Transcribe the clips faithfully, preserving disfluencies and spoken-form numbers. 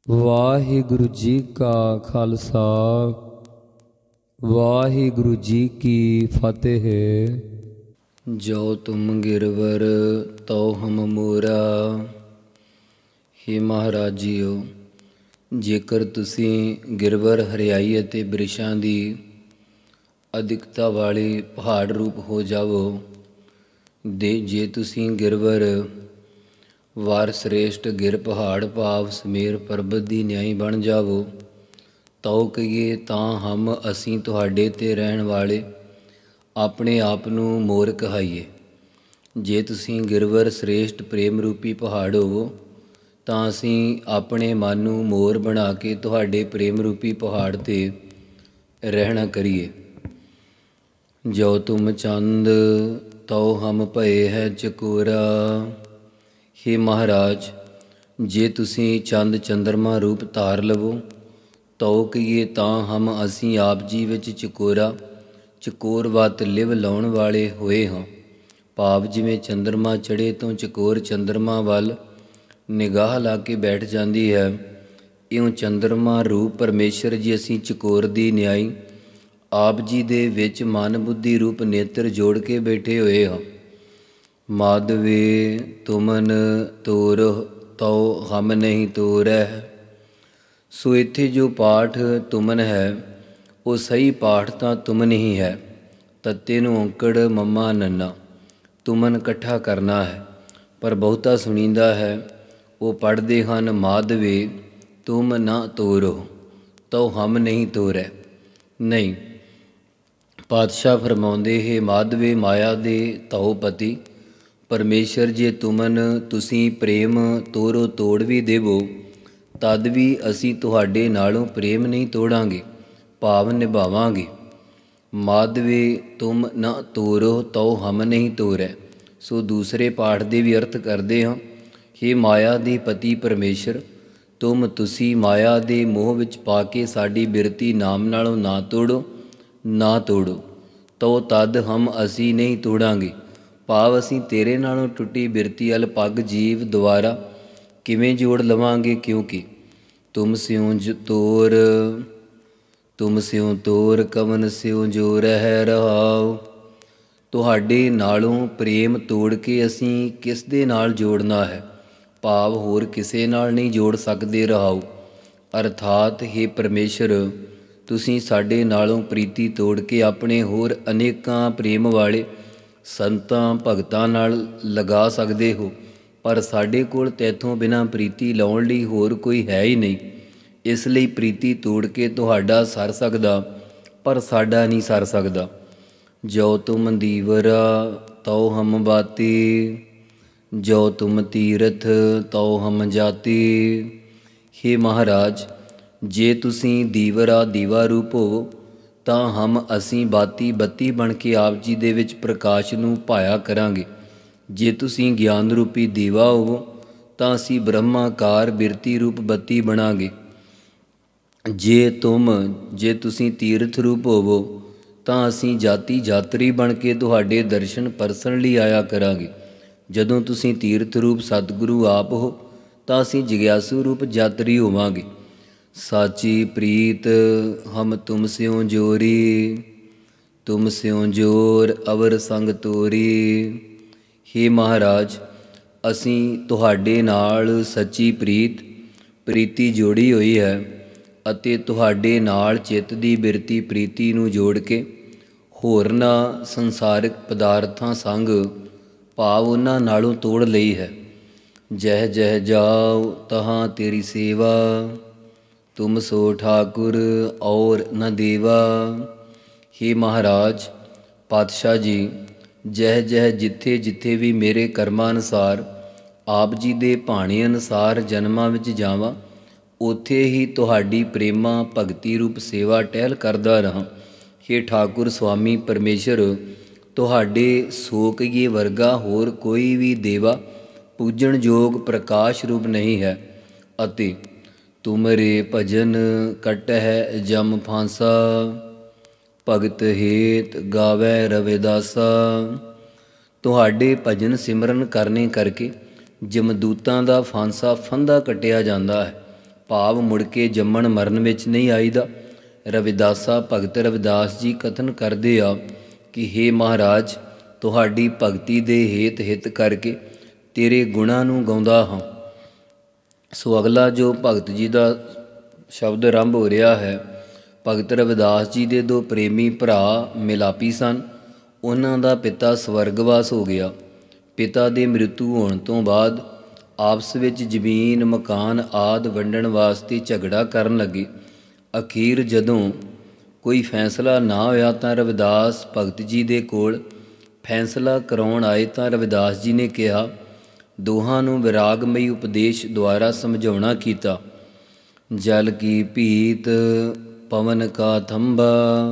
ਵਾਹਿਗੁਰੂ ਜੀ ਕਾ ਖਾਲਸਾ ਵਾਹਿਗੁਰੂ ਜੀ ਕੀ ਫਤਿਹ। ਜੋ ਤੁਮ ਗਿਰਵਰ ਤਉ ਹਮ ਮੋਰਾ। ਹੇ ਮਹਾਰਾਜ ਜੀਓ, ਜੇਕਰ ਤੁਸੀਂ ਗਿਰਵਰ ਹਰਿਆਈ ਅਤੇ ਬ੍ਰਿਸ਼ਾਂ ਦੀ ਅਧਿਕਤਾ ਵਾਲੇ ਪਹਾੜ ਰੂਪ ਹੋ ਜਾਵੋ, ਦੇ ਜੇ ਤੁਸੀਂ ਗਿਰਵਰ ਵਾਰ ਸ੍ਰੇਸ਼ਟ ਗਿਰ ਪਹਾੜ ਭਾਵ ਸਮੇਰ ਪਰਬਤ ਦੀ ਨਿਆਈ ਬਣ ਜਾਵੋ, ਤਉ ਕਹੀਏ ਤਾਂ ਹਮ ਅਸੀਂ ਤੁਹਾਡੇ 'ਤੇ ਰਹਿਣ ਵਾਲੇ ਆਪਣੇ ਆਪ ਨੂੰ ਮੋਰ ਕਹਾਈਏ। ਜੇ ਤੁਸੀਂ ਗਿਰਵਰ ਸ੍ਰੇਸ਼ਟ ਪ੍ਰੇਮ ਰੂਪੀ ਪਹਾੜ ਹੋਵੋ, ਤਾਂ ਅਸੀਂ ਆਪਣੇ ਮਨ ਨੂੰ ਮੋਰ ਬਣਾ ਕੇ ਤੁਹਾਡੇ ਪ੍ਰੇਮ ਰੂਪੀ ਪਹਾੜ 'ਤੇ ਰਹਿਣਾ ਕਰੀਏ। ਜੋ ਤੁਮ ਚੰਦ ਤਉ ਹਮ ਭਏ ਹੈ ਚਕੋਰਾ। ਹੇ ਮਹਾਰਾਜ, ਜੇ ਤੁਸੀਂ ਚੰਦ ਚੰਦਰਮਾ ਰੂਪ ਧਾਰ ਲਵੋ, ਤਉ ਕਹੀਏ ਤਾਂ ਹਮ ਅਸੀਂ ਆਪ ਜੀ ਵਿੱਚ ਚਕੋਰਾ ਚਕੋਰ ਵੱਤ ਲਿਵ ਲਾਉਣ ਵਾਲੇ ਹੋਏ ਹਾਂ। ਭਾਵ ਜਿਵੇਂ ਚੰਦਰਮਾ ਚੜ੍ਹੇ ਤੋਂ ਚਕੋਰ ਚੰਦਰਮਾ ਵੱਲ ਨਿਗਾਹ ਲਾ ਕੇ ਬੈਠ ਜਾਂਦੀ ਹੈ, ਇਉਂ ਚੰਦਰਮਾ ਰੂਪ ਪਰਮੇਸ਼ਰ ਜੀ ਅਸੀਂ ਚਕੋਰ ਦੀ ਨਿਆਈ ਆਪ ਜੀ ਦੇ ਵਿੱਚ ਮਨ ਬੁੱਧੀ ਰੂਪ ਨੇਤਰ ਜੋੜ ਕੇ ਬੈਠੇ ਹੋਏ ਹਾਂ। ਮਾਧਵੇ ਤੁਮਨ ਤੋਰ ਤਉ ਹਮ ਨਹੀਂ ਤੋਰਹਿ। ਸੋ ਇੱਥੇ ਜੋ ਪਾਠ ਤੁਮਨ ਹੈ, ਉਹ ਸਹੀ ਪਾਠ ਤਾਂ ਤੁਮਨ ਹੀ ਹੈ। ਤੱਤੇ ਨੂੰ ਔਂਕੜ ਮੰਮਾ ਨੰਨਾ ਤੁਮਨ ਇਕੱਠਾ ਕਰਨਾ ਹੈ, ਪਰ ਬਹੁਤਾ ਸੁਣੀਂਦਾ ਹੈ ਉਹ ਪੜ੍ਹਦੇ ਹਨ ਮਾਧਵੇ ਤੁਮ ਨਾ ਤੋਰੋ ਤਉ ਹਮ ਨਹੀਂ ਤੋਰੈ। ਨਹੀਂ, ਪਾਤਸ਼ਾਹ ਫਰਮਾਉਂਦੇ ਹੈ ਮਾਧਵੇ ਮਾਇਆ ਦੇ ਧਉ ਪਤੀ ਪਰਮੇਸ਼ਰ, ਜੇ ਤੁਮਨ ਤੁਸੀਂ ਪ੍ਰੇਮ ਤੋਰੋ ਤੋੜ ਵੀ ਦੇਵੋ, ਤਦ ਵੀ ਅਸੀਂ ਤੁਹਾਡੇ ਨਾਲੋਂ ਪ੍ਰੇਮ ਨਹੀਂ ਤੋੜਾਂਗੇ, ਭਾਵ ਨਿਭਾਵਾਂਗੇ। ਮਾਧਵੇ ਤੁਮ ਨਾ ਤੋਰੋ ਤਉ ਹਮ ਨਹੀਂ ਤੋਰੈ। ਸੋ ਦੂਸਰੇ ਪਾਠ ਦੇ ਵੀ ਅਰਥ ਕਰਦੇ ਹਾਂ। ਹੇ ਮਾਇਆ ਦੇ ਪਤੀ ਪਰਮੇਸ਼ਰ, ਤੁਮ ਤੁਸੀਂ ਮਾਇਆ ਦੇ ਮੋਹ ਵਿੱਚ ਪਾ ਕੇ ਸਾਡੀ ਬਿਰਤੀ ਨਾਮ ਨਾਲੋਂ ਨਾ ਤੋੜੋ ਨਾ ਤੋੜੋ, ਤਉ ਤਦ ਹਮ ਅਸੀਂ ਨਹੀਂ ਤੋੜਾਂਗੇ, ਭਾਵ ਅਸੀਂ ਤੇਰੇ ਨਾਲੋਂ ਟੁੱਟੀ ਬਿਰਤੀ ਵੱਲ ਪੱਗ ਜੀਵ ਦੁਆਰਾ ਕਿਵੇਂ ਜੋੜ ਲਵਾਂਗੇ, ਕਿਉਂਕਿ ਤੁਮ ਸਿਉ ਜ ਤੋਰ ਤੁਮ ਸਿਉ ਤੋਰ ਕਵਨ ਸਿਉ ਜੋ ਰਹਿ ਰਹਾਉ। ਤੁਹਾਡੇ ਨਾਲੋਂ ਪ੍ਰੇਮ ਤੋੜ ਕੇ ਅਸੀਂ ਕਿਸ ਦੇ ਨਾਲ ਜੋੜਨਾ ਹੈ, ਭਾਵ ਹੋਰ ਕਿਸੇ ਨਾਲ ਨਹੀਂ ਜੋੜ ਸਕਦੇ ਰਹਾਉ। ਅਰਥਾਤ ਹੇ ਪਰਮੇਸ਼ਰ, ਤੁਸੀਂ ਸਾਡੇ ਨਾਲੋਂ ਪ੍ਰੀਤੀ ਤੋੜ ਕੇ ਆਪਣੇ ਹੋਰ ਅਨੇਕਾਂ ਪ੍ਰੇਮ ਵਾਲੇ ਸੰਤਾਂ ਭਗਤਾਂ ਨਾਲ ਲਗਾ ਸਕਦੇ ਹੋ, ਪਰ ਸਾਡੇ ਕੋਲ ਤੈਥੋਂ ਬਿਨਾਂ ਪ੍ਰੀਤੀ ਲਾਉਣ ਲਈ ਹੋਰ ਕੋਈ ਹੈ ਹੀ ਨਹੀਂ। ਇਸ ਲਈ ਪ੍ਰੀਤੀ ਤੋੜ ਕੇ ਤੁਹਾਡਾ ਸਰ ਸਕਦਾ, ਪਰ ਸਾਡਾ ਨਹੀਂ ਸਰ ਸਕਦਾ। ਜੋ ਤੁਮ ਦੀਵਰਾ ਤਉ ਹਮ ਬਾਤੀ, ਜੋ ਤੁਮ ਤੀਰਥ ਤਉ ਹਮ ਜਾਤੀ। ਹੇ ਮਹਾਰਾਜ, ਜੇ ਤੁਸੀਂ ਦੀਵਰਾ ਦੀਵਾ ਰੂਪ ਹੋਵੋ, ਤਾਂ ਹਮ ਅਸੀਂ ਬਾਤੀ ਬੱਤੀ ਬਣ ਕੇ ਆਪ ਜੀ ਦੇ ਵਿੱਚ ਪ੍ਰਕਾਸ਼ ਨੂੰ ਭਾਇਆ ਕਰਾਂਗੇ। ਜੇ ਤੁਸੀਂ ਗਿਆਨ ਰੂਪੀ ਦੀਵਾ ਹੋਵੋ, ਤਾਂ ਅਸੀਂ ਬ੍ਰਹਮਾਕਾਰ ਬਿਰਤੀ ਰੂਪ ਬੱਤੀ ਬਣਾਂਗੇ। ਜੇ ਤੁਮ ਜੇ ਤੁਸੀਂ ਤੀਰਥ ਰੂਪ ਹੋਵੋ, ਤਾਂ ਅਸੀਂ ਜਾਤੀ ਜਾਤਰੀ ਬਣ ਕੇ ਤੁਹਾਡੇ ਦਰਸ਼ਨ ਪਰਸਣ ਲਈ ਆਇਆ ਕਰਾਂਗੇ। ਜਦੋਂ ਤੁਸੀਂ ਤੀਰਥ ਰੂਪ ਸਤਿਗੁਰੂ ਆਪ ਹੋ, ਤਾਂ ਅਸੀਂ ਜਿਗਿਆਸੂ ਰੂਪ ਜਾਤਰੀ ਹੋਵਾਂਗੇ। ਸਾਚੀ ਪ੍ਰੀਤ ਹਮ ਤੁਮ ਸਿਉ ਜੋਰੀ, ਤੁਮ ਸਿਉ ਜੋਰ ਅਵਰ ਸੰਗ ਤੋਰੀ। ਹੇ ਮਹਾਰਾਜ, ਅਸੀਂ ਤੁਹਾਡੇ ਨਾਲ ਸੱਚੀ ਪ੍ਰੀਤ ਪ੍ਰੀਤੀ ਜੋੜੀ ਹੋਈ ਹੈ, ਅਤੇ ਤੁਹਾਡੇ ਨਾਲ ਚਿੱਤ ਦੀ ਬਿਰਤੀ ਪ੍ਰੀਤੀ ਨੂੰ ਜੋੜ ਕੇ ਹੋਰਨਾਂ ਸੰਸਾਰਿਕ ਪਦਾਰਥਾਂ ਸੰਗ, ਭਾਵ ਉਹਨਾਂ ਨਾਲੋਂ ਤੋੜ ਲਈ ਹੈ। ਜਹ ਜਹ ਜਾਉ ਤਹਾਂ ਤੇਰੀ ਸੇਵਾ, ਤੁਮ ਸੋ ਠਾਕੁਰ ਔਰ ਨ ਦੇਵਾ। ਹੇ ਮਹਾਰਾਜ ਪਾਤਸ਼ਾਹ ਜੀ, ਜਹ ਜਹ ਜਿੱਥੇ ਜਿੱਥੇ ਵੀ ਮੇਰੇ ਕਰਮਾਂ ਅਨੁਸਾਰ ਆਪ ਜੀ ਦੇ ਭਾਣੇ ਅਨੁਸਾਰ ਜਨਮਾਂ ਵਿੱਚ ਜਾਵਾਂ, ਉੱਥੇ ਹੀ ਤੁਹਾਡੀ ਪ੍ਰੇਮਾ ਭਗਤੀ ਰੂਪ ਸੇਵਾ ਟਹਿਲ ਕਰਦਾ ਰਹਾਂ। ਹੇ ਠਾਕੁਰ ਸੁਆਮੀ ਪਰਮੇਸ਼ਰ, ਤੁਹਾਡੇ ਸੋ ਕਹੀਏ ਵਰਗਾ ਹੋਰ ਕੋਈ ਵੀ ਦੇਵਾ ਪੂਜਣ ਯੋਗ ਪ੍ਰਕਾਸ਼ ਰੂਪ ਨਹੀਂ ਹੈ, ਅਤੇ ਤੁਮਰੇ ਭਜਨ ਕਟਹਿ ਜਮ ਫਾਂਸਾ, ਭਗਤ ਹੇਤ ਗਾਵੈ ਰਵਿਦਾਸਾ। ਤੁਹਾਡੇ ਭਜਨ ਸਿਮਰਨ ਕਰਨੇ ਕਰਕੇ ਜਮਦੂਤਾਂ ਦਾ ਫਾਂਸਾ ਫੰਦਾ ਕੱਟਿਆ ਜਾਂਦਾ ਹੈ, ਭਾਵ ਮੁੜ ਕੇ ਜੰਮਣ ਮਰਨ ਵਿੱਚ ਨਹੀਂ ਆਈਦਾ। ਰਵਿਦਾਸਾ ਭਗਤ ਰਵਿਦਾਸ ਜੀ ਕਥਨ ਕਰਦੇ ਆ ਕਿ ਹੇ ਮਹਾਰਾਜ, ਤੁਹਾਡੀ ਭਗਤੀ ਦੇ ਹੇਤ ਹਿਤ ਕਰਕੇ ਤੇਰੇ ਗੁਣਾਂ ਨੂੰ ਗਾਉਂਦਾ ਹਾਂ। ਸੋ ਅਗਲਾ ਜੋ ਭਗਤ ਜੀ ਦਾ ਸ਼ਬਦ ਆਰੰਭ ਹੋ ਰਿਹਾ ਹੈ, ਭਗਤ ਰਵਿਦਾਸ ਜੀ ਦੇ ਦੋ ਪ੍ਰੇਮੀ ਭਰਾ ਮਿਲਾਪੀ ਸਨ। ਉਹਨਾਂ ਦਾ ਪਿਤਾ ਸਵਰਗਵਾਸ ਹੋ ਗਿਆ। ਪਿਤਾ ਦੇ ਮ੍ਰਿਤੂ ਹੋਣ ਤੋਂ ਬਾਅਦ ਆਪਸ ਵਿੱਚ ਜ਼ਮੀਨ ਮਕਾਨ ਆਦਿ ਵੰਡਣ ਵਾਸਤੇ ਝਗੜਾ ਕਰਨ ਲੱਗੇ। ਅਖੀਰ ਜਦੋਂ ਕੋਈ ਫੈਸਲਾ ਨਾ ਹੋਇਆ ਤਾਂ ਰਵਿਦਾਸ ਭਗਤ ਜੀ ਦੇ ਕੋਲ ਫੈਸਲਾ ਕਰਾਉਣ ਆਏ ਤਾਂ ਰਵਿਦਾਸ ਜੀ ਨੇ ਕਿਹਾ, ਦੋਹਾਂ ਨੂੰ ਵਿਰਾਗਮਈ ਉਪਦੇਸ਼ ਦੁਆਰਾ ਸਮਝਾਉਣਾ ਕੀਤਾ। ਜਲ ਕੀ ਭੀਤ ਪਵਨ ਕਾ ਥੰਬਾ,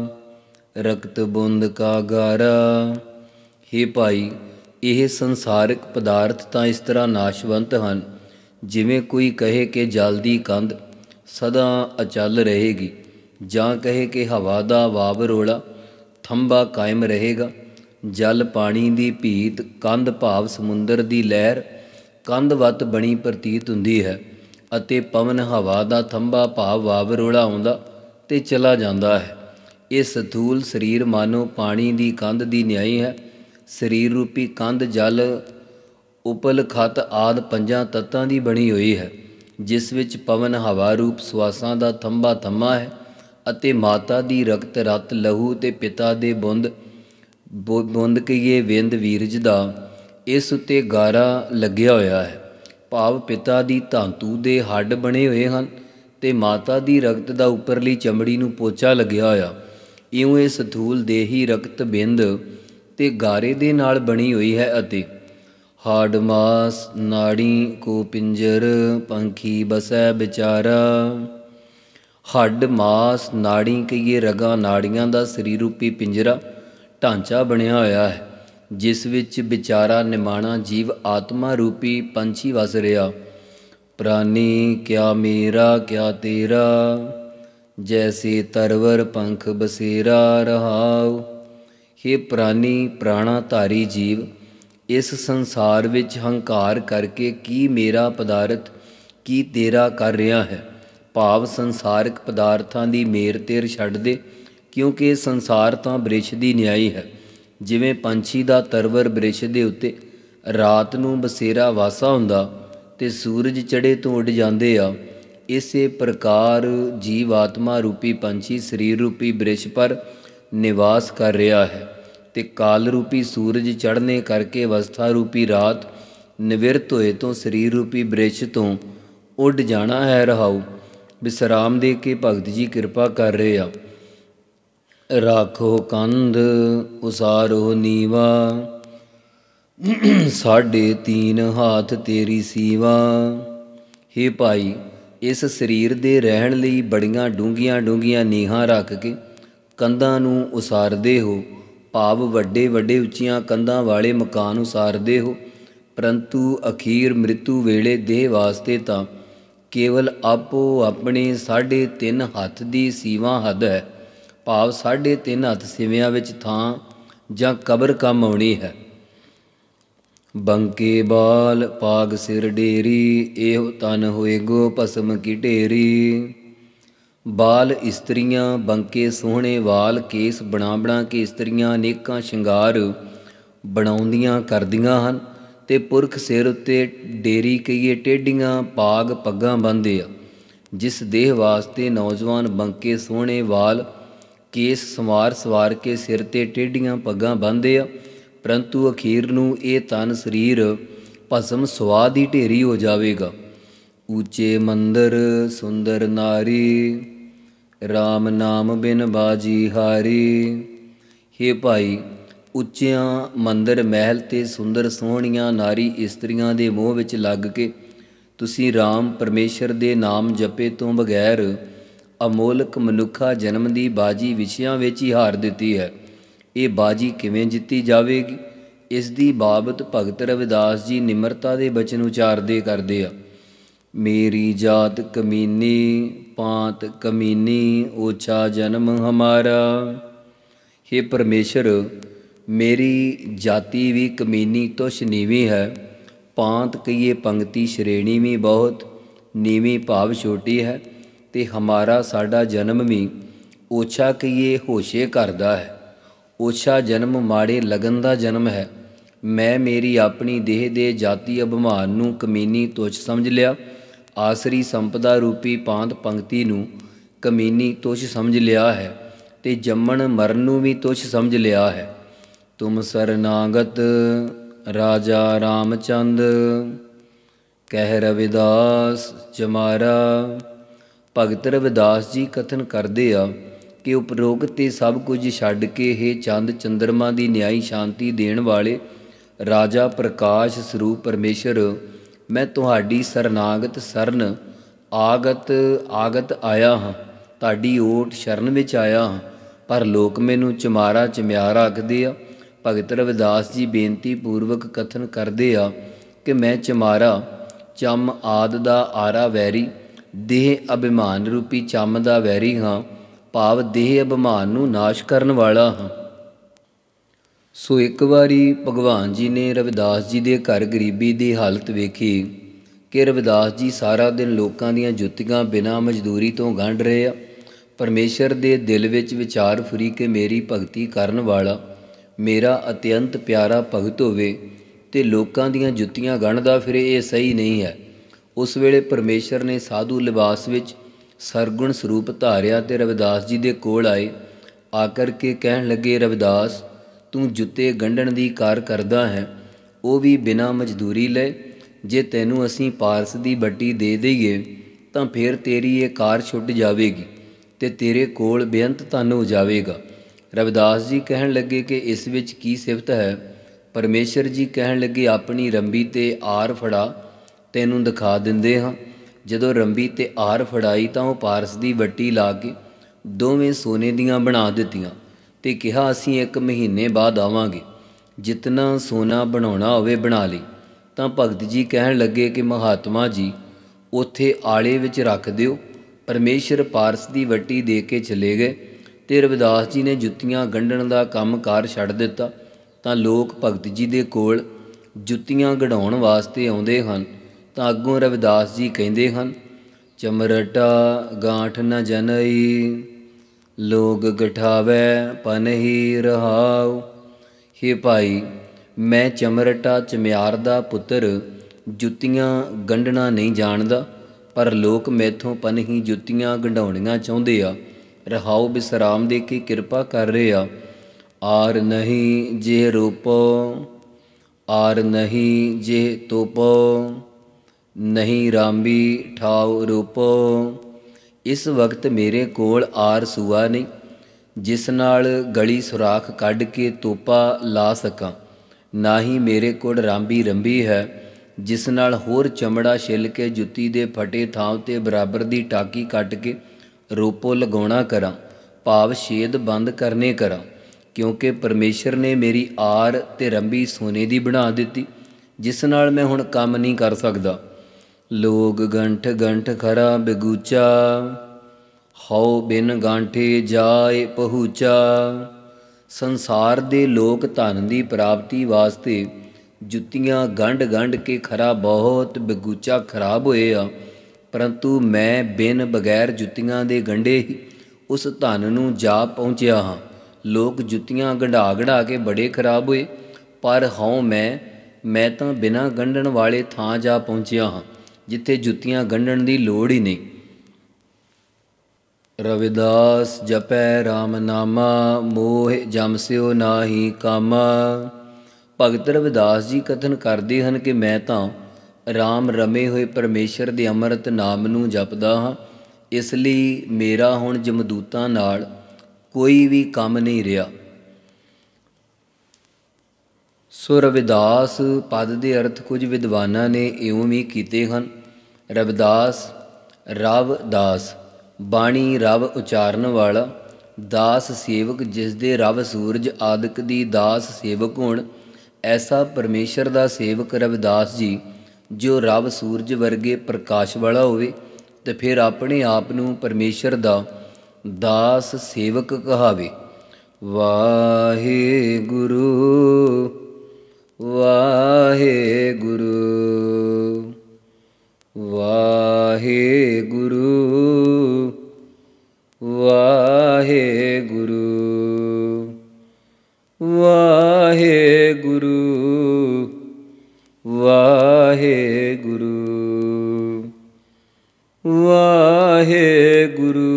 ਰਕਤ ਬੂੰਦ ਕਾ ਗਾਰਾ। ਹੇ ਭਾਈ, ਇਹ ਸੰਸਾਰਿਕ ਪਦਾਰਥ ਤਾਂ ਇਸ ਤਰ੍ਹਾਂ ਨਾਸ਼ਵੰਤ ਹਨ, ਜਿਵੇਂ ਕੋਈ ਕਹੇ ਕਿ ਜਲ ਦੀ ਕੰਧ ਸਦਾ ਅਚਲ ਰਹੇਗੀ, ਜਾਂ ਕਹੇ ਕਿ ਹਵਾ ਦਾ ਵਾਵਰੋਲਾ ਥੰਬਾ ਕਾਇਮ ਰਹੇਗਾ। ਜਲ ਪਾਣੀ ਦੀ ਭੀਤ, ਕੰਧ ਭਾਵ ਸਮੁੰਦਰ ਦੀ ਲਹਿਰ ਕੰਧਵਤ ਬਣੀ ਪ੍ਰਤੀਤ ਹੁੰਦੀ ਹੈ, ਅਤੇ ਪਵਨ ਹਵਾ ਦਾ ਥੰਬਾ ਭਾਵ ਵਾਵਰੋਲਾ ਆਉਂਦਾ ਤੇ ਚਲਾ ਜਾਂਦਾ ਹੈ। ਇਹ ਸਥੂਲ ਸਰੀਰ ਮਾਨੋ ਪਾਣੀ ਦੀ ਕੰਧ ਦੀ ਨਿਆਈ ਹੈ। ਸਰੀਰ ਰੂਪੀ ਕੰਧ ਜਲ ਉਪਲ ਖਤ ਆਦਿ ਪੰਜਾਂ ਤੱਤਾਂ ਦੀ ਬਣੀ ਹੋਈ ਹੈ, ਜਿਸ ਵਿੱਚ ਪਵਨ ਹਵਾ ਰੂਪ ਸਵਾਸਾਂ ਦਾ ਥੰਬਾ ਥੰਮਾ ਹੈ, ਅਤੇ ਮਾਤਾ ਦੀ ਰਕਤ ਰਤ ਲਹੂ ਤੇ ਪਿਤਾ ਦੇ ਬੁੰਦ ਬੁੰਦ ਕਹੀਏ ਵਿੰਦ ਵੀਰਜ ਦਾ ਇਸ ਉੱਤੇ ਗਾਰਾ ਲੱਗਿਆ ਹੋਇਆ ਹੈ। ਭਾਵ ਪਿਤਾ ਦੀ ਧਾਤੂ ਦੇ ਹੱਡ ਬਣੇ ਹੋਏ ਹਨ ਤੇ ਮਾਤਾ ਦੀ ਰਕਤ ਦਾ ਉੱਪਰਲੀ ਚਮੜੀ ਨੂੰ ਪੋਚਾ ਲੱਗਿਆ ਹੋਇਆ। ਇਉਂ ਇਹ ਸਥੂਲ ਦੇਹੀ ਰਕਤ ਬਿੰਦ ਤੇ ਗਾਰੇ ਦੇ ਨਾਲ ਬਣੀ ਹੋਈ ਹੈ, ਅਤੇ ਹਾਡ ਮਾਸ ਨਾੜੀ ਕੋ ਪਿੰਜਰ ਪੰਖੀ ਬਸੈ ਵਿਚਾਰਾ। ਹੱਡ ਮਾਸ ਨਾੜੀ ਕਹੀਏ ਰਗਾਂ ਨਾੜੀਆਂ ਦਾ ਸਰੀਰ ਰੂਪੀ ਪਿੰਜਰਾ ਢਾਂਚਾ ਬਣਿਆ ਹੋਇਆ ਹੈ, ਜਿਸ ਵਿੱਚ ਵਿਚਾਰਾ ਨਿਮਾਣਾ ਜੀਵ ਆਤਮਾ ਰੂਪੀ ਪੰਛੀ ਵਸ ਰਿਹਾ। ਪ੍ਰਾਨੀ ਕਿਆ ਮੇਰਾ ਕਿਆ ਤੇਰਾ, ਜੈਸੇ ਤਰਵਰ ਪੰਖ ਬਸੇਰਾ ਰਹਾਉ। ਹੇ ਪ੍ਰਾਨੀ ਪ੍ਰਾਣਾ ਧਾਰੀ ਜੀਵ, ਇਸ ਸੰਸਾਰ ਵਿੱਚ ਹੰਕਾਰ ਕਰਕੇ ਕੀ ਮੇਰਾ ਪਦਾਰਥ ਕੀ ਤੇਰਾ ਕਰ ਰਿਹਾ ਹੈ। ਭਾਵ ਸੰਸਾਰਿਕ ਪਦਾਰਥਾਂ ਦੀ ਮੇਰ ਤੇਰ ਛੱਡ ਦੇ, ਕਿਉਂਕਿ ਸੰਸਾਰ ਤਾਂ ਬ੍ਰਿਛ ਦੀ ਨਿਆਈ ਹੈ। ਜਿਵੇਂ ਪੰਛੀ ਦਾ ਤਰਵਰ ਬ੍ਰਿਛ ਦੇ ਉੱਤੇ ਰਾਤ ਨੂੰ ਬਸੇਰਾ ਵਾਸਾ ਹੁੰਦਾ ਤੇ ਸੂਰਜ ਚੜ੍ਹੇ ਤੋਂ ਉੱਡ ਜਾਂਦੇ ਆ, ਇਸੇ ਪ੍ਰਕਾਰ ਜੀਵ ਆਤਮਾ ਰੂਪੀ ਪੰਛੀ ਸਰੀਰ ਰੂਪੀ ਬ੍ਰਿਛ ਪਰ ਨਿਵਾਸ ਕਰ ਰਿਹਾ ਹੈ, ਤੇ ਕਾਲ ਰੂਪੀ ਸੂਰਜ ਚੜ੍ਹਨੇ ਕਰਕੇ ਅਵਸਥਾ ਰੂਪੀ ਰਾਤ ਨਿਵਿਰਤ ਹੋਏ ਤੋਂ ਸਰੀਰ ਰੂਪੀ ਬ੍ਰਿਛ ਤੋਂ ਉੱਡ ਜਾਣਾ ਹੈ। ਰਹਾਉ ਵਿਸਰਾਮ ਦੇ ਕੇ ਭਗਤ ਜੀ ਕਿਰਪਾ ਕਰ ਰਹੇ ਆ। ਰਾਖੋ ਕੰਧ ਉਸਾਰੋ ਨੀਵਾ, ਸਾਢੇ ਤੀਨ ਹਾਥ ਤੇਰੀ ਸੀਵਾ। ਹੇ ਭਾਈ, ਇਸ ਸਰੀਰ ਦੇ ਰਹਿਣ ਲਈ ਬੜੀਆਂ ਡੂੰਘੀਆਂ ਡੂੰਘੀਆਂ ਨੀਹਾਂ ਰੱਖ ਕੇ ਕੰਧਾਂ ਨੂੰ ਉਸਾਰਦੇ ਹੋ, ਭਾਵ ਵੱਡੇ ਵੱਡੇ ਉੱਚੀਆਂ ਕੰਧਾਂ ਵਾਲੇ ਮਕਾਨ ਉਸਾਰਦੇ ਹੋ, ਪਰੰਤੂ ਅਖੀਰ ਮ੍ਰਿਤੂ ਵੇਲੇ ਦੇਹ ਵਾਸਤੇ ਤਾਂ ਕੇਵਲ ਆਪੋ ਆਪਣੇ ਸਾਢੇ ਤਿੰਨ ਹੱਥ ਦੀ ਸੀਵਾ ਹੱਦ ਹੈ। ਭਾਵ ਸਾਢੇ ਤਿੰਨ ਹੱਥ ਸਿਵਿਆਂ ਵਿੱਚ ਥਾਂ ਜਾਂ ਕਬਰ ਕੰਮ ਆਉਣੀ ਹੈ। ਬੰਕੇ ਬਾਲ ਪਾਗ ਸਿਰ ਡੇਰੀ, ਇਹੋ ਤਨ ਹੋਏ ਗੋ ਭਸਮ ਕੀ ਢੇਰੀ। ਬਾਲ ਇਸਤਰੀਆਂ, ਬੰਕੇ ਸੋਹਣੇ ਵਾਲ ਕੇਸ ਬਣਾ ਬਣਾ ਕੇ ਇਸਤਰੀਆਂ ਅਨੇਕਾਂ ਸ਼ਿੰਗਾਰ ਬਣਾਉਂਦੀਆਂ ਕਰਦੀਆਂ ਹਨ, ਤੇ ਪੁਰਖ ਸਿਰ ਉੱਤੇ ਡੇਰੀ ਕਹੀਏ ਟੇਢੀਆਂ ਪਾਗ ਪੱਗਾਂ ਬੰਨ੍ਹਦੇ ਆ। ਜਿਸ ਦੇਹ ਵਾਸਤੇ ਨੌਜਵਾਨ ਬੰਕੇ ਸੋਹਣੇ ਵਾਲ ਕੇਸ ਸੰਵਾਰ ਸਵਾਰ ਕੇ ਸਿਰ 'ਤੇ ਟੇਢੀਆਂ ਪੱਗਾਂ ਬੰਨ੍ਹਦੇ ਆ, ਪਰੰਤੂ ਅਖੀਰ ਨੂੰ ਇਹ ਤਨ ਸਰੀਰ ਭਸਮ ਸੁਆਹ ਦੀ ਢੇਰੀ ਹੋ ਜਾਵੇਗਾ। ਉੱਚੇ ਮੰਦਰ ਸੁੰਦਰ ਨਾਰੀ, ਰਾਮ ਨਾਮ ਬਿਨ ਬਾਜੀ ਹਾਰੀ। ਹੇ ਭਾਈ, ਉੱਚਿਆਂ ਮੰਦਰ ਮਹਿਲ ਤੇ ਸੁੰਦਰ ਸੋਹਣੀਆਂ ਨਾਰੀ ਇਸਤਰੀਆਂ ਦੇ ਮੋਹ ਵਿੱਚ ਲੱਗ ਕੇ ਤੁਸੀਂ ਰਾਮ ਪਰਮੇਸ਼ਰ ਦੇ ਨਾਮ ਜਪੇ ਤੋਂ ਬਗੈਰ ਅਮੋਲਕ ਮਨੁੱਖਾ ਜਨਮ ਦੀ ਬਾਜੀ ਵਿਸ਼ਿਆਂ ਵਿੱਚ ਹੀ ਹਾਰ ਦਿੱਤੀ ਹੈ। ਇਹ ਬਾਜੀ ਕਿਵੇਂ ਜਿੱਤੀ ਜਾਵੇਗੀ, ਇਸ ਦੀ ਬਾਬਤ ਭਗਤ ਰਵਿਦਾਸ ਜੀ ਨਿਮਰਤਾ ਦੇ ਬਚਨ ਉਚਾਰਦੇ ਕਰਦੇ ਆ। ਮੇਰੀ ਜਾਤ ਕਮੀਨੀ ਪਾਂਤ ਕਮੀਨੀ, ਓਛਾ ਜਨਮ ਹਮਾਰਾ। ਹੇ ਪਰਮੇਸ਼ਰ, ਮੇਰੀ ਜਾਤੀ ਵੀ ਕਮੀਨੀ ਤੁਛ ਨੀਵੀਂ ਹੈ, ਪਾਂਤ ਕਹੀਏ ਪੰਗਤੀ ਸ਼੍ਰੇਣੀ ਵੀ ਬਹੁਤ ਨੀਵੀਂ ਭਾਵ ਛੋਟੀ ਹੈ, ਤੇ ਹਮਾਰਾ ਸਾਡਾ ਜਨਮ ਵੀ ਓਛਾ ਕਹੀਏ ਹੋਸ਼ੇ ਘਰ ਦਾ ਹੈ। ਓਛਾ ਜਨਮ ਮਾੜੇ ਲਗਨ ਦਾ ਜਨਮ ਹੈ। ਮੈਂ ਮੇਰੀ ਆਪਣੀ ਦੇਹ ਦੇ ਜਾਤੀ ਅਭਿਮਾਨ ਨੂੰ ਕਮੀਨੀ ਤੁੱਛ ਸਮਝ ਲਿਆ। ਆਸਰੀ ਸੰਪਦਾ ਰੂਪੀ ਪਾਂਤ ਪੰਕਤੀ ਨੂੰ ਕਮੀਨੀ ਤੁੱਛ ਸਮਝ ਲਿਆ ਹੈ, ਤੇ ਜੰਮਣ ਮਰਨ ਨੂੰ ਵੀ ਤੁੱਛ ਸਮਝ ਲਿਆ ਹੈ। ਤੁਮ ਸਰਨਾਗਤ ਰਾਜਾ ਰਾਮਚੰਦ, ਕਹਿ ਰਵਿਦਾਸ ਜਮਾਰਾ। ਭਗਤ ਰਵਿਦਾਸ ਜੀ ਕਥਨ ਕਰਦੇ ਆ ਕਿ ਉਪਰੋਕਤ ਤੇ ਸਭ ਕੁਝ ਛੱਡ ਕੇ ਹੇ ਚੰਦ ਚੰਦਰਮਾ ਦੀ ਨਿਆਈ ਸ਼ਾਂਤੀ ਦੇਣ ਵਾਲੇ ਰਾਜਾ ਪ੍ਰਕਾਸ਼ ਸਰੂਪ ਪਰਮੇਸ਼ਰ, ਮੈਂ ਤੁਹਾਡੀ ਸਰਨਾਗਤ ਸਰਨ ਆਗਤ ਆਗਤ ਆਇਆ ਹਾਂ, ਤੁਹਾਡੀ ਓਟ ਸ਼ਰਨ ਵਿੱਚ ਆਇਆ ਹਾਂ। ਪਰ ਲੋਕ ਮੈਨੂੰ ਚਮਾਰਾ ਚਮਿਆਰਾ ਆਖਦੇ ਆ। ਭਗਤ ਰਵਿਦਾਸ ਜੀ ਬੇਨਤੀ ਪੂਰਵਕ ਕਥਨ ਕਰਦੇ ਆ ਕਿ ਮੈਂ ਚਮਾਰਾ ਚੰਮ ਆਦ ਦਾ ਆਰਾ ਵੈਰੀ, ਦੇਹ ਅਭਿਮਾਨ ਰੂਪੀ ਚੰਮ ਦਾ ਵੈਰੀ ਹਾਂ, ਭਾਵ ਦੇਹ ਅਭਿਮਾਨ ਨੂੰ ਨਾਸ਼ ਕਰਨ ਵਾਲਾ ਹਾਂ। ਸੋ ਇੱਕ ਵਾਰੀ ਭਗਵਾਨ ਜੀ ਨੇ ਰਵਿਦਾਸ ਜੀ ਦੇ ਘਰ ਗਰੀਬੀ ਦੀ ਹਾਲਤ ਵੇਖੀ ਕਿ ਰਵਿਦਾਸ ਜੀ ਸਾਰਾ ਦਿਨ ਲੋਕਾਂ ਦੀਆਂ ਜੁੱਤੀਆਂ ਬਿਨਾਂ ਮਜ਼ਦੂਰੀ ਤੋਂ ਗੰਢ ਰਹੇ ਆ। ਪਰਮੇਸ਼ਰ ਦੇ ਦਿਲ ਵਿੱਚ ਵਿਚਾਰ ਫੁਰੀ ਕਿ ਮੇਰੀ ਭਗਤੀ ਕਰਨ ਵਾਲਾ ਮੇਰਾ ਅਤਿਅੰਤ ਪਿਆਰਾ ਭਗਤ ਹੋਵੇ ਤੇ ਲੋਕਾਂ ਦੀਆਂ ਜੁੱਤੀਆਂ ਗੰਢਦਾ ਫਿਰੇ, ਇਹ ਸਹੀ ਨਹੀਂ ਹੈ। ਉਸ ਵੇਲੇ ਪਰਮੇਸ਼ਰ ਨੇ ਸਾਧੂ ਲਿਬਾਸ ਵਿੱਚ ਸਰਗੁਣ ਸਰੂਪ ਧਾਰਿਆ ਤੇ ਰਵਿਦਾਸ ਜੀ ਦੇ ਕੋਲ ਆਏ। ਆ ਕਰ ਕੇ ਕਹਿਣ ਲੱਗੇ, ਰਵਿਦਾਸ ਤੂੰ ਜੁੱਤੇ ਗੰਢਣ ਦੀ ਕਾਰ ਕਰਦਾ ਹੈ, ਉਹ ਵੀ ਬਿਨਾਂ ਮਜ਼ਦੂਰੀ ਲਏ। ਜੇ ਤੈਨੂੰ ਅਸੀਂ ਪਾਰਸ ਦੀ ਬੱਟੀ ਦੇ ਦਈਏ ਤਾਂ ਫਿਰ ਤੇਰੀ ਇਹ ਕਾਰ ਛੁੱਟ ਜਾਵੇਗੀ ਤੇ ਤੇਰੇ ਕੋਲ ਬੇਅੰਤ ਧਨ ਹੋ ਜਾਵੇਗਾ। ਰਵਿਦਾਸ ਜੀ ਕਹਿਣ ਲੱਗੇ ਕਿ ਇਸ ਵਿੱਚ ਕੀ ਸਿਫਤ ਹੈ। ਪਰਮੇਸ਼ਰ ਜੀ ਕਹਿਣ ਲੱਗੇ, ਆਪਣੀ ਰੰਬੀ ਤੇ ਆਰ ਫੜਾ, ਤੈਨੂੰ ਦਿਖਾ ਦਿੰਦੇ ਹਾਂ। ਜਦੋਂ ਰੰਬੀ ਤੇ ਆਰ ਫੜਾਈ ਤਾਂ ਉਹ ਪਾਰਸ ਦੀ ਵੱਟੀ ਲਾ ਕੇ ਦੋਵੇਂ ਸੋਨੇ ਦੀਆਂ ਬਣਾ ਦਿੱਤੀਆਂ ਤੇ ਕਿਹਾ, ਅਸੀਂ ਇੱਕ ਮਹੀਨੇ ਬਾਅਦ ਆਵਾਂਗੇ, ਜਿਤਨਾ ਸੋਨਾ ਬਣਾਉਣਾ ਹੋਵੇ ਬਣਾ ਲਈ। ਤਾਂ ਭਗਤ ਜੀ ਕਹਿਣ ਲੱਗੇ ਕਿ ਮਹਾਤਮਾ ਜੀ ਉੱਥੇ ਆਲੇ ਵਿੱਚ ਰੱਖ ਦਿਓ। ਪਰਮੇਸ਼ਰ ਪਾਰਸ ਦੀ ਵੱਟੀ ਦੇ ਕੇ ਚਲੇ ਗਏ ਤੇ ਰਵਿਦਾਸ ਜੀ ਨੇ ਜੁੱਤੀਆਂ ਗੰਢਣ ਦਾ ਕੰਮ ਕਾਰ ਛੱਡ ਦਿੱਤਾ। ਤਾਂ ਲੋਕ ਭਗਤ ਜੀ ਦੇ ਕੋਲ ਜੁੱਤੀਆਂ ਗੜਾਉਣ ਵਾਸਤੇ ਆਉਂਦੇ ਹਨ। ਤਾਂ ਅੱਗੋਂ ਰਵਿਦਾਸ ਜੀ ਕਹਿੰਦੇ ਹਨ, ਚਮਰਟਾ ਗਾਂਠ ਨ ਜਨਈ, ਲੋਗ ਗਠਾਵੈ ਪਨਹੀ ਰਹਾਉ। ਹੇ ਭਾਈ, ਮੈਂ ਚਮਰਟਾ ਚਮਿਆਰ ਦਾ ਪੁੱਤਰ ਜੁੱਤੀਆਂ ਗੰਢਣਾ ਨਹੀਂ ਜਾਣਦਾ, ਪਰ ਲੋਕ ਮੈਥੋਂ ਪਨਹੀ ਜੁੱਤੀਆਂ ਗੰਢਾਉਣੀਆਂ ਚਾਹੁੰਦੇ ਆ। ਰਹਾਉ ਵਿਸਰਾਮ ਦੇ ਕੇ ਕਿਰਪਾ ਕਰ ਰਹੇ ਆ। ਆਰ ਨਹੀਂ ਜੇ ਰੂਪੋ, ਆਰ ਨਹੀਂ ਜੇ ਤੋਪੋ, ਨਹੀਂ ਰਾਮੀ ਠਾਉ ਰੂਪੋ। ਇਸ ਵਕਤ ਮੇਰੇ ਕੋਲ ਆਰ ਸੂਆ ਨਹੀਂ ਜਿਸ ਨਾਲ ਗਲੀ ਸੁਰਾਖ ਕੱਢ ਕੇ ਤੋਪਾ ਲਾ ਸਕਾਂ, ਨਾ ਹੀ ਮੇਰੇ ਕੋਲ ਰਾਂਬੀ ਰੰਬੀ ਹੈ ਜਿਸ ਨਾਲ ਹੋਰ ਚਮੜਾ ਛਿੱਲ ਕੇ ਜੁੱਤੀ ਦੇ ਫਟੇ ਥਾਂ ਉੱਤੇ ਬਰਾਬਰ ਦੀ ਟਾਕੀ ਕੱਟ ਕੇ ਰੋਪੋ ਲਗਾਉਣਾ ਕਰਾਂ, ਭਾਵ ਛੇਦ ਬੰਦ ਕਰਨੇ ਕਰਾਂ। ਕਿਉਂਕਿ ਪਰਮੇਸ਼ਰ ਨੇ ਮੇਰੀ ਆਰ ਤੇ ਰੰਬੀ ਸੋਨੇ ਦੀ ਬਣਾ ਦਿੱਤੀ, ਜਿਸ ਨਾਲ ਮੈਂ ਹੁਣ ਕੰਮ ਨਹੀਂ ਕਰ ਸਕਦਾ। ਲੋਗ ਗੰਠ ਗੰਠ ਖਰਾ ਬਗੂਚਾ, ਹਉ ਬਿਨ ਗਾਂਠੇ ਜਾਏ ਪਹੂਚਾ। ਸੰਸਾਰ ਦੇ ਲੋਕ ਧਨ ਦੀ ਪ੍ਰਾਪਤੀ ਵਾਸਤੇ ਜੁੱਤੀਆਂ ਗੰਢ ਗੰਢ ਕੇ ਖਰਾ ਬਹੁਤ ਬਗੂਚਾ ਖਰਾਬ ਹੋਏ ਆ, ਪਰੰਤੂ ਮੈਂ ਬਿਨ ਬਗੈਰ ਜੁੱਤੀਆਂ ਦੇ ਗੰਢੇ ਹੀ ਉਸ ਧਨ ਨੂੰ ਜਾ ਪਹੁੰਚਿਆ ਹਾਂ। ਲੋਕ ਜੁੱਤੀਆਂ ਗੰਢਾ ਗੰਢਾ ਕੇ ਬੜੇ ਖਰਾਬ ਹੋਏ, ਪਰ ਹਉ ਮੈਂ ਮੈਂ ਤਾਂ ਬਿਨਾਂ ਗੰਢਣ ਵਾਲੇ ਥਾਂ ਜਾ ਪਹੁੰਚਿਆ ਹਾਂ, ਜਿੱਥੇ ਜੁੱਤੀਆਂ ਗੰਢਣ ਦੀ ਲੋੜ ਹੀ ਨਹੀਂ। ਰਵਿਦਾਸ ਜਪੈ ਰਾਮ ਨਾਮਾ, ਮੋਹ ਜਮ ਸਿਓ ਨਾਹੀ ਕਾਮਾ। ਭਗਤ ਰਵਿਦਾਸ ਜੀ ਕਥਨ ਕਰਦੇ ਹਨ ਕਿ ਮੈਂ ਤਾਂ ਰਾਮ ਰਮੇ ਹੋਏ ਪਰਮੇਸ਼ਰ ਦੇ ਅੰਮ੍ਰਿਤ ਨਾਮ ਨੂੰ ਜਪਦਾ ਹਾਂ, ਇਸ ਲਈ ਮੇਰਾ ਹੁਣ ਜਮਦੂਤਾਂ ਨਾਲ ਕੋਈ ਵੀ ਕੰਮ ਨਹੀਂ ਰਿਹਾ। ਸੋ ਰਵਿਦਾਸ ਪਦ ਦੇ ਅਰਥ ਕੁਝ ਵਿਦਵਾਨਾਂ ਨੇ ਇਉਂ ਵੀ ਕੀਤੇ ਹਨ। ਰਵਿਦਾਸ ਰਵ ਦਾਸ, ਬਾਣੀ ਰਵ ਉਚਾਰਨ ਵਾਲਾ, ਦਾਸ ਸੇਵਕ ਜਿਸ ਦੇ ਰਵ ਸੂਰਜ ਆਦਿਕ ਦੀ ਦਾਸ ਸੇਵਕ ਹੋਣ। ਐਸਾ ਪਰਮੇਸ਼ਰ ਦਾ ਸੇਵਕ ਰਵਿਦਾਸ ਜੀ ਜੋ ਰਵ ਸੂਰਜ ਵਰਗੇ ਪ੍ਰਕਾਸ਼ ਵਾਲਾ ਹੋਵੇ ਤੇ ਫਿਰ ਆਪਣੇ ਆਪ ਨੂੰ ਪਰਮੇਸ਼ਰ ਦਾ ਦਾਸ ਸੇਵਕ ਕਹਾਵੇ। ਵਾਹਿਗੁਰੂ ਵਾਹਿਗੁਰੂ ਵਾਹਿਗੁਰੂ ਵਾਹਿਗੁਰੂ ਵਾਹਿਗੁਰੂ ਵਾਹਿਗੁਰੂ ਵਾਹਿਗੁਰੂ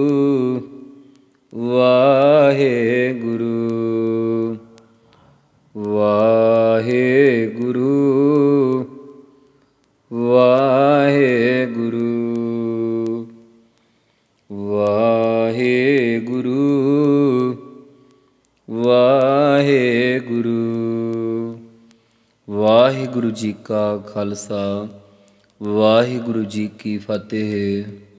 ਵਾਹਿਗੁਰੂ ਵਾਹਿਗੁਰੂ ਵਾਹਿਗੁਰੂ ਵਾਹਿਗੁਰੂ ਵਾਹਿਗੁਰੂ ਵਾਹਿਗੁਰੂ ਜੀ ਕਾ ਖਾਲਸਾ ਵਾਹਿਗੁਰੂ ਜੀ ਕੀ ਫਤਿਹ।